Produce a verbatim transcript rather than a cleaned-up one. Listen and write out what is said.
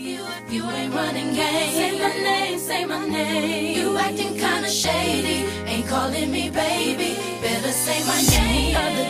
you if you ain't running game. Say my name, say my name. You acting kinda shady, ain't calling me baby. Better say my name.